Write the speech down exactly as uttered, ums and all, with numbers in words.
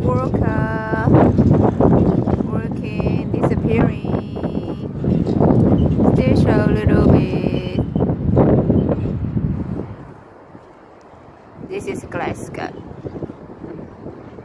worker working, disappearing. Still show a little bit. This is Glasgow.